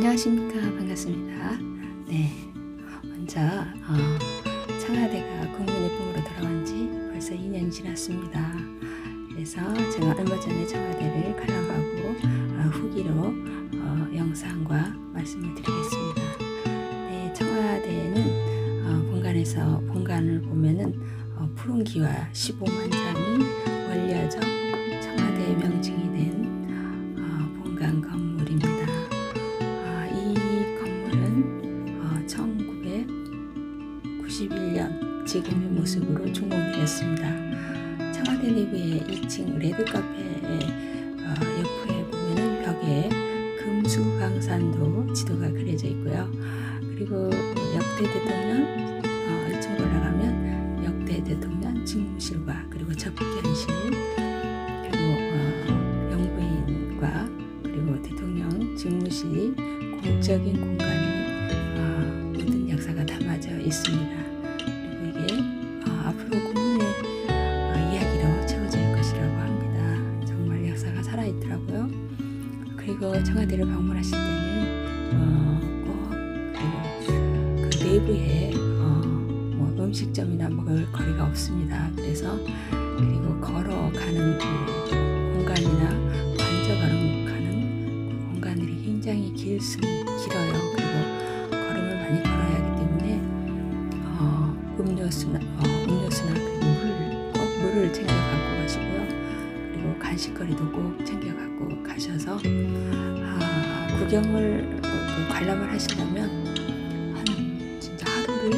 안녕하십니까. 반갑습니다. 네, 먼저 청와대가 국민의품으로 돌아온 지 벌써 2년이 지났습니다. 그래서 제가 얼마 전에 청와대를 관람하고 후기로 영상과 말씀을 드리겠습니다. 네, 청와대는 본관을 보면은 푸른 기와 15만장이 올려져 청와대의 명칭이 된 본관 건물입니다. 이 건물은 1991년 지금의 모습으로 준공되었습니다. 청와대 내부의 2층 레드카페의 옆에 보면은 벽에 금수강산도 지도가 그려져 있고요. 그리고 역대 대통령 1층 올라가면 역대 대통령 직무실과 그리고 접견실 그리고 영부인과 그리고 대통령 직무실이 공적인 공간에 모든 역사가 담아져 있습니다. 그리고 이게 앞으로 국민의 이야기로 채워질 것이라고 합니다. 정말 역사가 살아있더라고요. 그리고 청와대를 방문하실 때는 꼭 그 내부에 음식점이나 먹을 거리가 없습니다. 그리고 걸어가는 그 공간이나 관저가는 가는 그 공간들이 굉장히 길어요. 그리고 걸음을 많이 걸어야 하기 때문에 음료수나 그리고 꼭 물을 챙겨 갖고 가시고요. 그리고 간식거리도 꼭 챙겨 갖고 가셔서 구경을 관람을 하시려면 진짜 하루를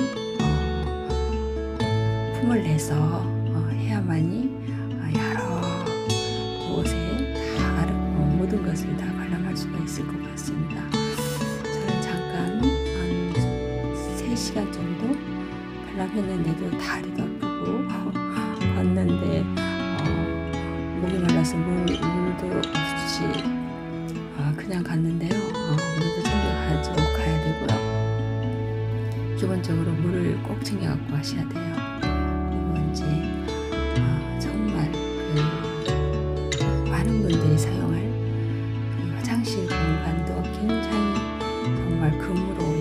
품을 내서 해야만이 여러 곳에 다 모든 것을 다 관람할 수가 있을 것 같습니다. 저는 잠깐 한 3시간 정도 관람했는데도 다리도 아프고 걷는데 목이 말라서 물도 없이 그냥 갔는데요. 물도 챙겨가지고 가야 되고요. 기본적으로 물을 꼭 챙겨 갖고 가셔야 돼요. 그리고 이제 정말 많은 분들이 사용할 그 화장실 공간도 굉장히 정말 금으로